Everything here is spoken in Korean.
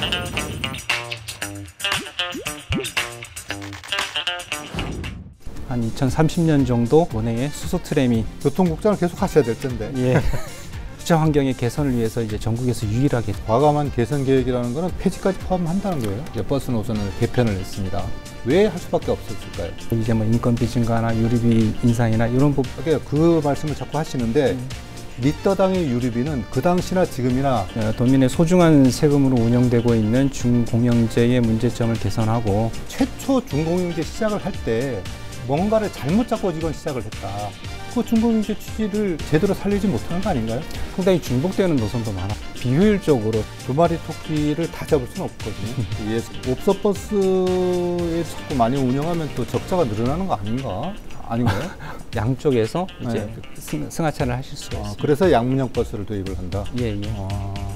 한 2030년 정도 원해의 수소 트램이 교통국장을 계속 하셔야 될 텐데. 예. 주차 환경의 개선을 위해서 이제 전국에서 유일하게 과감한 개선 계획이라는 거는 폐지까지 포함한다는 거예요. 이제 버스 노선을 개편을 했습니다. 왜 할 수밖에 없었을까요? 이제 뭐 인건비 증가나 유류비 인상이나 이런 부분. 그러니까 그 말씀을 자꾸 하시는데 리터당의 유류비는 그 당시나 지금이나 도민의 소중한 세금으로 운영되고 있는 중공영제의 문제점을 개선하고 최초 중공영제 시작을 할 때 뭔가를 잘못 잡고 이건 시작을 했다. 그 중공영제 취지를 제대로 살리지 못하는 거 아닌가요? 상당히 중복되는 노선도 많아. 비효율적으로 두 마리 토끼를 다 잡을 수는 없거든요. 예, 옵서버스에 자꾸 많이 운영하면 또 적자가 늘어나는 거 아닌가? 아닌가요? 양쪽에서 이제 네. 승하차를 하실 수가 있습니다. 그래서 양문형 버스를 도입을 한다? 예, 예.